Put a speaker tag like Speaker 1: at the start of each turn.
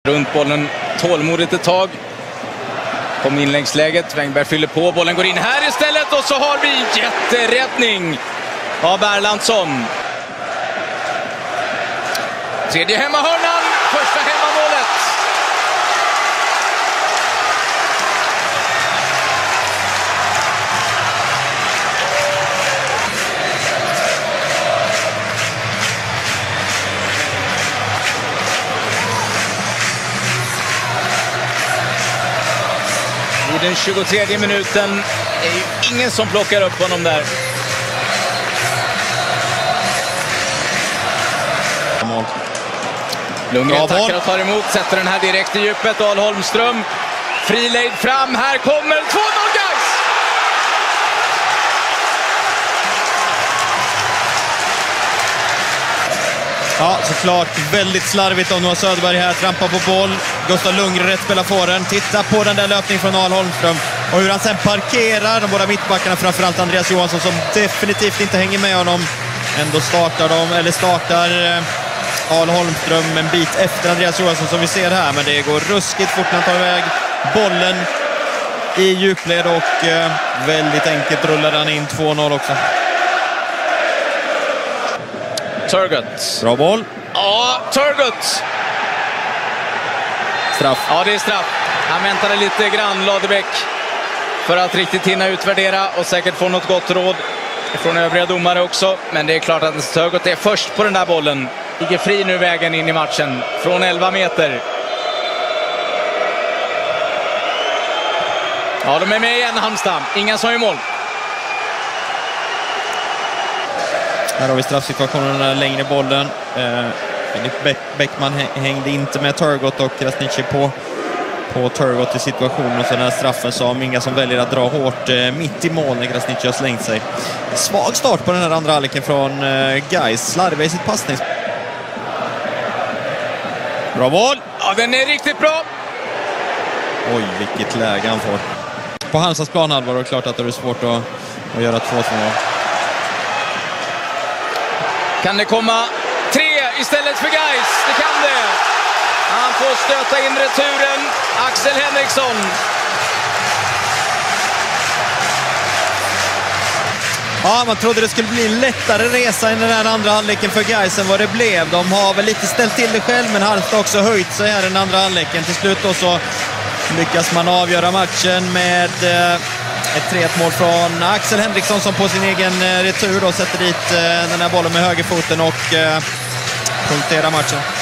Speaker 1: Runt bollen tålmodigt ett tag. Kom inläggsläget, Wängberg fyller på, bollen går in här istället och så har vi jätteräddning av Erlandsson. Tredje hemmahörnan, första hemmamålet. I den 23:e minuten är ju ingen som plockar upp honom där. Lundgren tackar och tar emot, sätter den här direkt i djupet. Dahl Holmström, frilejd fram, här kommer 2-0 Gais!
Speaker 2: Ja, såklart väldigt slarvigt av Noah Söderberg här, trampar på boll. Gustav Lundgren rätt spelar för den. Titta på den där löpningen från Dahl Holmström och hur han sen parkerar de båda mittbackarna, framförallt Andreas Johansson som definitivt inte hänger med honom. Ändå startar Dahl Holmström en bit efter Andreas Johansson som vi ser här, men det går ruskigt fort när han tar iväg bollen i djupled och väldigt enkelt rullar han in 2-0 också.
Speaker 1: Turgut.
Speaker 2: Bra boll.
Speaker 1: Ja, Turgut.
Speaker 2: Straff.
Speaker 1: Ja, det är straff. Han väntade lite grann, Ladebäck, för att riktigt hinna utvärdera och säkert få något gott råd från övriga domare också. Men det är klart att Turgut är först på den där bollen. Ligger fri nu vägen in i matchen från 11 meter. Ja, de är med igen, Halmstad. Ingen som är i mål.
Speaker 2: Här har vi straffsituationen, den längre bollen. Bäckman hängde inte med Turgut och Krasniqi på Turgut i situationen. Och så den här straffen som Inga som väljer att dra hårt mitt i mål när Krasniqi har slängt sig. Svag start på den här andra halvleken från Gais. Slarvar i sitt passning. Bra boll!
Speaker 1: Ja, den är riktigt bra!
Speaker 2: Oj, vilket läge han får. På Halmstads planhalva var det klart att det är svårt att göra 2-2.
Speaker 1: Kan det komma 3 istället för Gais? Det kan det! Han får stöta in returen. Axel Henriksson.
Speaker 2: Ja, man trodde det skulle bli en lättare resa i den här andra halvleken för Gais än vad det blev. De har väl lite ställt till det själv, men Halmstad också höjt sig här i den andra halvleken. Till slut då så lyckas man avgöra matchen med ett 3-1-mål från Axel Henriksson som på sin egen retur då sätter dit den här bollen med högerfoten och punkterar matchen.